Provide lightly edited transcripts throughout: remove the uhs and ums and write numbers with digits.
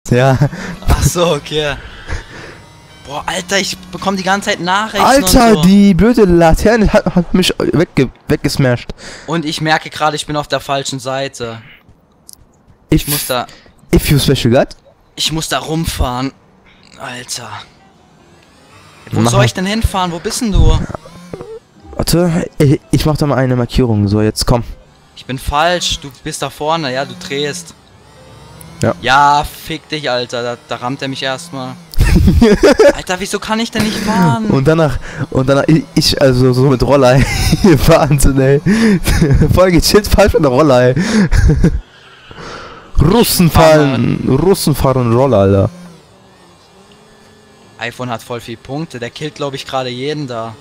Ja. Ach so, okay. Boah, Alter, ich bekomme die ganze Zeit Nachrichten Alter, und so. die blöde Laterne hat mich weggesmashed. Und ich merke gerade, ich bin auf der falschen Seite. Ich muss da... If you special God? Ich muss da rumfahren. Alter. Wo Mach soll mal. ich denn hinfahren? Wo bist denn du? Warte, ich mach da mal eine Markierung. So, jetzt komm. Ich bin falsch. Du bist da vorne. Ja, du drehst. Ja. Ja, fick dich, Alter. Da rammt er mich erstmal. Alter, wieso kann ich denn nicht fahren? Und danach, ich also so mit Roller, Wahnsinn, ey. Voll gechillt, falsch mit der Roller, ey. Russen fahren Roller, Alter. iPhone hat voll viel Punkte. Der killt, glaube ich, gerade jeden da.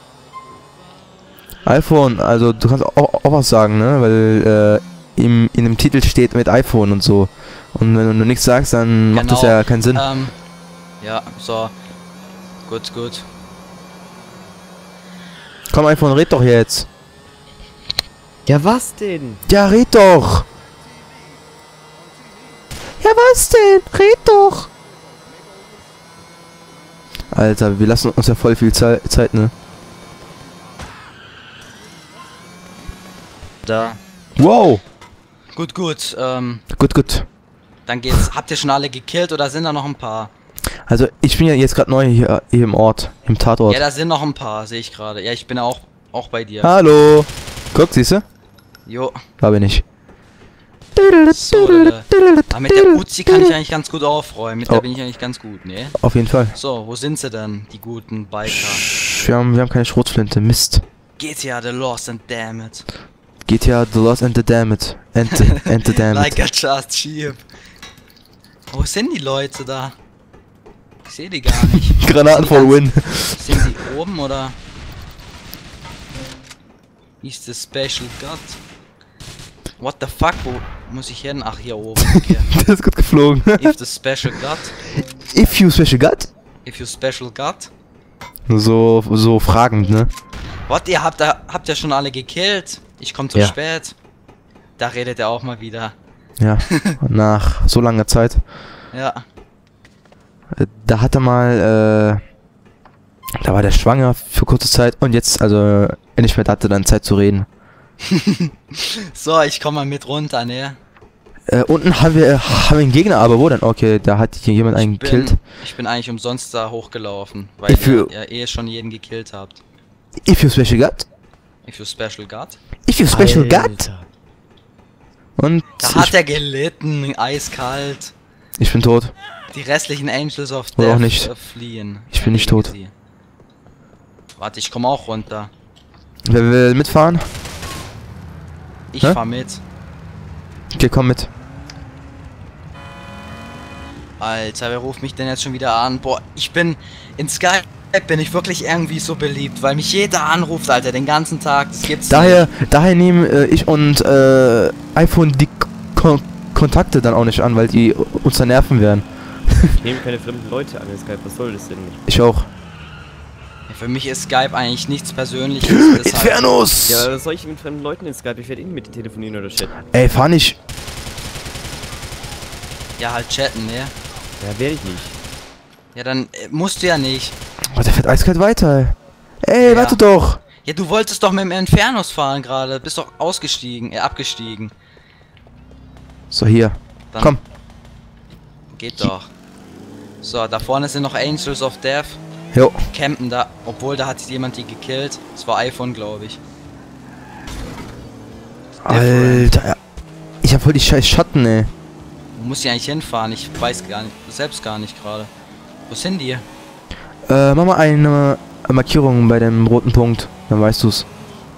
iPhone, also du kannst auch was sagen, ne? Weil in dem Titel steht mit iPhone und so. Und wenn du nichts sagst, dann macht das ja keinen Sinn. Ja, so. Gut, gut. Komm, iPhone, red doch jetzt. Ja, was denn? Ja, red doch. Ja, was denn? Red doch. Alter, wir lassen uns ja voll viel Zeit, ne? Da. Wow. Gut, gut. Gut. Dann geht's. Habt ihr schon alle gekillt oder sind da noch ein paar? Also, ich bin ja jetzt gerade neu hier im Ort, im Tatort. Ja, da sind noch ein paar, sehe ich gerade. Ja, ich bin auch bei dir. Hallo. Guck, siehst du? Jo. Da bin ich. So, aber mit der Uzi kann ich eigentlich ganz gut aufräumen. Mit der bin ich eigentlich ganz gut, ne? Auf jeden Fall. So, wo sind sie denn, die guten Biker? Wir haben keine Schrotflinte. Mist. GTA The Lost and Damn It. GTA The Lost and the Damned. And the Damned. Like a just sheep. Wo sind die Leute da? Ich sehe die gar nicht. Granaten for win. Sind die oben oder? Ist the Special God? What the fuck? Wo muss ich hin? Ach, hier oben. Okay. Das ist gut geflogen. If the Special God? If you special God? If you Special God? So fragend, ne? What? Ihr habt ja schon alle gekillt. Ich komme zu spät. Da redet er auch mal wieder. Ja, nach so langer Zeit. Ja. Da hat er mal, da war der schwanger für kurze Zeit und jetzt, also, nicht mehr, da hatte dann Zeit zu reden. So, ich komme mal mit runter, ne? Unten haben wir einen Gegner, aber wo denn? Okay, da hat hier jemand einen gekillt. Ich bin eigentlich umsonst da hochgelaufen, weil ihr ja schon jeden gekillt habt. If you special God? If you Special God? If you special God? Und da hat er gelitten, eiskalt. Ich bin tot. Die restlichen Angels of Oder auch Death nicht. Fliehen. Ich bin nicht tot. Sie. Warte, ich komme auch runter. Wer will mitfahren? Ich Hä? fahr mit. Okay, komm mit. Alter, wer ruft mich denn jetzt schon wieder an? Boah, in Skype bin ich wirklich irgendwie so beliebt, weil mich jeder anruft, Alter, den ganzen Tag. Das gibt's nicht. Daher nehmen ich und iPhone die Kontakte dann auch nicht an, weil die uns dann nerven werden. Ich nehme keine fremden Leute an in Skype, was soll das denn? Ich auch. Ja, für mich ist Skype eigentlich nichts Persönliches. Infernos! Ja, was soll ich mit fremden Leuten in Skype? Ich werde eh mit denen telefonieren oder chatten. Ey, fahr nicht. Ja, halt chatten, ne? Ja, werde ich nicht. Ja, dann musst du ja nicht. Oh, der fährt eiskalt weiter. Ey, Ja. warte doch. Ja, du wolltest doch mit dem Infernos fahren gerade. Bist doch abgestiegen. So, hier. Dann Komm. Geht doch. So, da vorne sind noch Angels of Death. Jo. Campen da. Obwohl, da hat jemand die gekillt. Das war iPhone, glaube ich. Alter. Ich hab voll die scheiß Schatten, ey. Wo muss ich eigentlich hinfahren? Ich weiß selbst gar nicht gerade. Wo sind die? Mach mal eine Markierung bei dem roten Punkt. Dann weißt du's.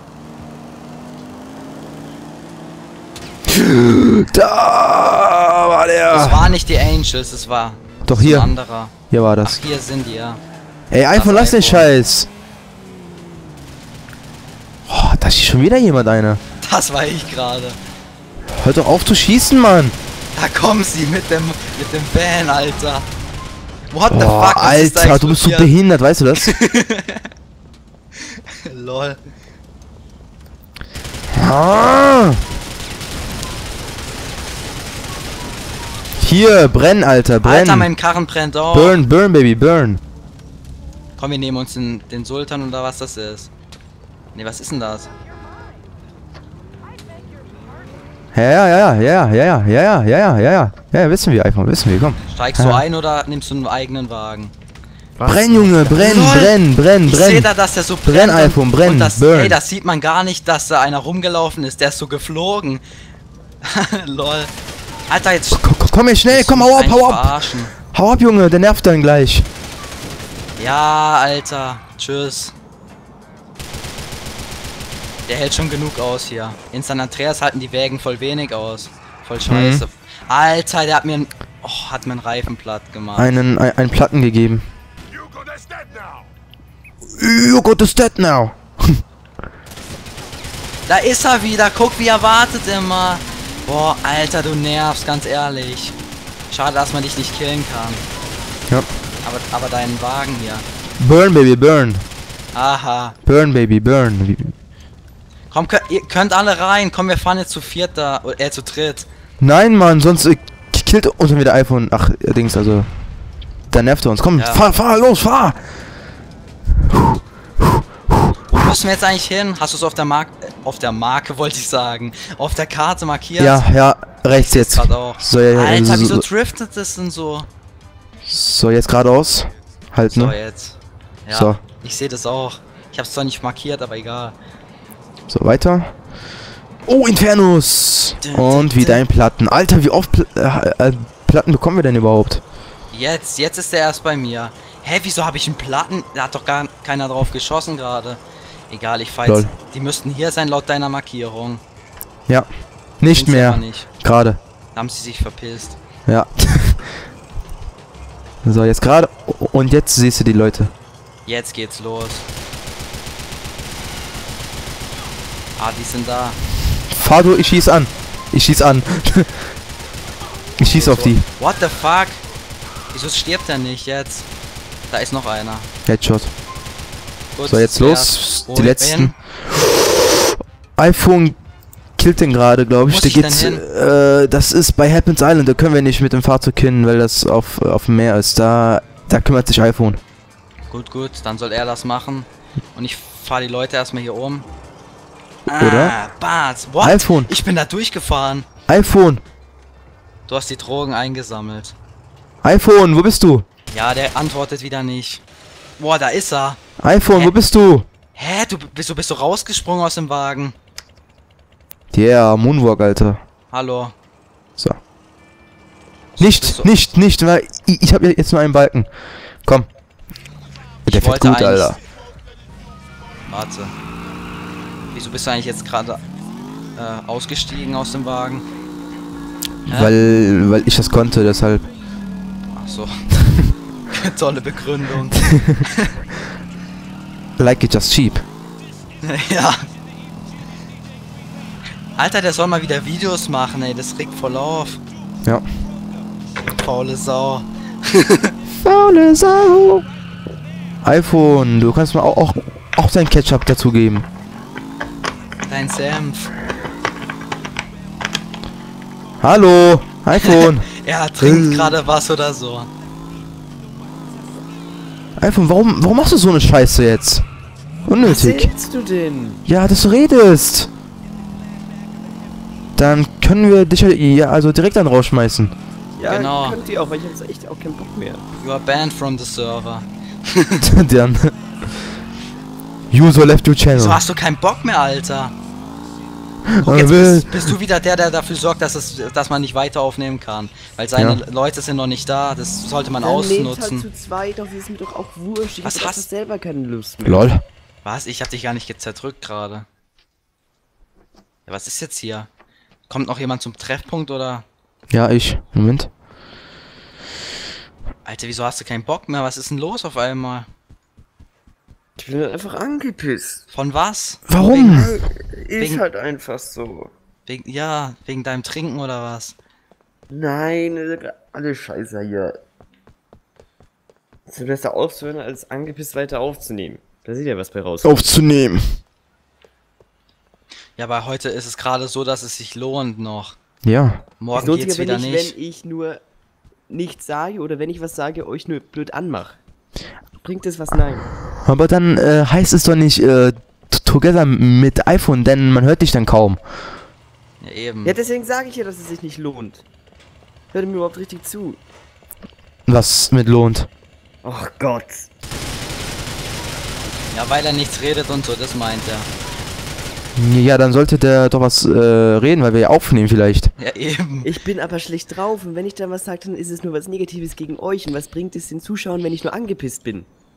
Da war der. Das war nicht die Angels, das war Doch hier. ein anderer. Hier war Ach, das. hier sind die, ja. Ey, iPhone, lass den iPhone. Scheiß. Oh, da schießt schon wieder jemand eine. Das war ich gerade. Hört doch auf zu schießen, Mann. Da kommen sie mit dem Van, Alter. What the Boah, fuck? Was ist da Alter, du bist so explodiert? behindert, weißt du das? Lol. Hier, brenn, Alter, brenn. Alter, mein Karren brennt auch. Burn, burn, Baby, burn. Komm, wir nehmen uns den Sultan oder was das ist. Ne, was ist denn das? Ja, wissen wir, iPhone, wissen wir, komm. Steigst du ein oder nimmst du einen eigenen Wagen? Was? Brenn, Junge, brenn, Lol. brenn. Ich sehe da, dass der so brennt. Brenn, iPhone, brenn, und das, burn. ey, das sieht man gar nicht, dass da einer rumgelaufen ist. Der ist so geflogen. Lol. Alter, jetzt... Komm hier schnell, komm, hau ab, Verarschen. Hau ab, Junge, der nervt dann gleich. Ja, Alter. Tschüss. Der hält schon genug aus hier. In San Andreas halten die Wägen voll wenig aus. Voll scheiße. Alter, der hat mir einen Reifen platt gemacht. Einen Platten gegeben. You got is dead now. Da ist er wieder. Guck, wie er wartet immer. Boah, Alter, du nervst, ganz ehrlich. Schade, dass man dich nicht killen kann. Ja. Aber deinen Wagen hier. Burn, Baby, burn. Aha. Burn, Baby, burn. Komm, ihr könnt alle rein. Komm, wir fahren jetzt zu viert da. Zu dritt. Nein, Mann, sonst killt uns wieder iPhone. Ach, Dings, also. Da nervt er uns. Komm, Ja. fahr, los, fahr. Wo müssen wir jetzt eigentlich hin? Hast du es auf der Marke, wollte ich sagen. Auf der Karte markiert? Ja, rechts jetzt. Grad auch. So, ja, Alter, wieso driftet das denn so? So, jetzt geradeaus. Halt, So, ne? jetzt. Ja, So. ich sehe das auch. Ich hab's zwar nicht markiert, aber egal. So, weiter. Oh, Infernus! Und wieder ein Platten. Alter, wie oft Platten bekommen wir denn überhaupt? Jetzt ist der erst bei mir. Hä, wieso habe ich einen Platten? Da hat doch gar keiner drauf geschossen gerade. Egal, ich fahr jetzt. Lol. Die müssten hier sein laut deiner Markierung. Ja. Nicht Sind sie mehr. aber nicht. Gerade. Da haben sie sich verpisst. Ja. So, jetzt gerade. Und jetzt siehst du die Leute. Jetzt geht's los. Ah, die sind da. Fahr du, ich schieß an. Ich schieß an. Ich schieß auf die. What the fuck? Wieso stirbt er nicht jetzt? Da ist noch einer. Headshot. Gut, So, jetzt zuerst. los. Wo Die hin? letzten. iPhone killt den gerade, glaube ich. Wo Da muss ich geht's. denn Das ist bei Happens Island. Da können wir nicht mit dem Fahrzeug hin, weil das auf dem Meer ist. Da kümmert sich iPhone. Gut, dann soll er das machen. Und ich fahre die Leute erstmal hier um. Oder? Bart, what? iPhone. Ich bin da durchgefahren. iPhone. Du hast die Drogen eingesammelt. iPhone, wo bist du? Ja, der antwortet wieder nicht. Boah, da ist er. iPhone, Hä? wo bist du? Hä, bist du rausgesprungen aus dem Wagen? Yeah, Moonwalk, Alter. Hallo. So. bist du- Nicht, weil ich habe jetzt nur einen Balken. Komm. Der fährt wollte gut, eigentlich- Alter. Warte. Wieso bist du eigentlich jetzt gerade ausgestiegen aus dem Wagen? Hä? Weil ich das konnte, deshalb. Ach so. Tolle Begründung. Like it just cheap. Ja. Alter, der soll mal wieder Videos machen, ey. Das regt voll auf. Ja. Faule Sau. Faule Sau. iPhone, du kannst mal auch dein Ketchup dazugeben. Dein Senf. Hallo, iPhone. Er trinkt gerade was oder so. iPhone, warum machst du so eine Scheiße jetzt? Was Unnötig. willst du denn? Ja, dass du redest. Dann können wir dich ja also direkt dann rausschmeißen. Ja, Genau. könnt ihr auch, weil ich hab jetzt echt auch keinen Bock mehr. You are banned from the server. Dann. User left your channel. Wieso hast du keinen Bock mehr, Alter? Guck, Er jetzt will- bist du wieder der dafür sorgt, dass man nicht weiter aufnehmen kann. Weil seine Leute sind noch nicht da. Das sollte man Dann nehmt ausnutzen. halt zu zweit, doch ist mir doch auch wurscht. Ich Was hab doch hast- selber keine Lust mehr. Lol. Was? Ich hab dich gar nicht zerdrückt gerade. Ja, was ist jetzt hier? Kommt noch jemand zum Treffpunkt oder? Ja, ich. Moment. Alter, wieso hast du keinen Bock mehr? Was ist denn los auf einmal? Ich bin halt einfach angepisst. Von was? Warum? Ist Wegen- halt einfach so. Wegen deinem Trinken oder was? Nein, alle Scheiße hier. Es ist besser aufzuhören, als angepisst weiter aufzunehmen. Da sieht ja was bei raus. Aufzunehmen. Ja, aber heute ist es gerade so, dass es sich lohnt noch. Ja. Morgen Es lohnt geht's sich aber wieder nicht, nicht. wenn ich nur nichts sage oder wenn ich was sage, euch nur blöd anmache? Bringt das was? Nein. Aber dann heißt es doch nicht Together mit iPhone, denn man hört dich dann kaum. Ja, eben. Ja, deswegen sage ich ja, dass es sich nicht lohnt. Hört mir überhaupt richtig zu. Was mit lohnt. Oh Gott. Ja, weil er nichts redet und so, das meint er. Ja, dann sollte der doch was reden, weil wir ja aufnehmen vielleicht. Ja, eben. Ich bin aber schlecht drauf und wenn ich dann was sage, dann ist es nur was Negatives gegen euch. Und was bringt es den Zuschauern, wenn ich nur angepisst bin?